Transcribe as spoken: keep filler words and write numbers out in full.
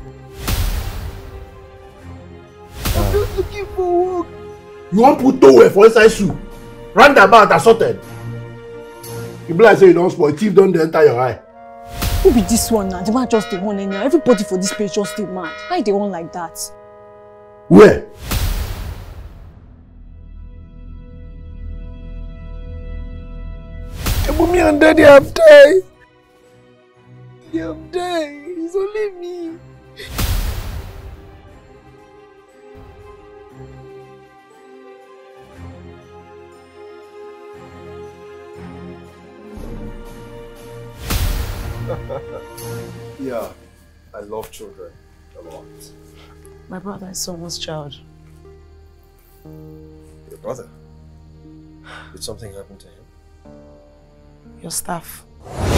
I'm just looking for work. You want put towel for inside shoe? Roundabout assorted. You be like say you don't spoil, thief don't enter your eye. Who be this one now? The man just the one anyhow. Everybody for this place just the man. Why they want like that? Where? Mommy and Daddy have died. They have died. It's only me. Yeah, I love children a lot. My brother is someone's child. Your brother? Did something happen to him? Your staff.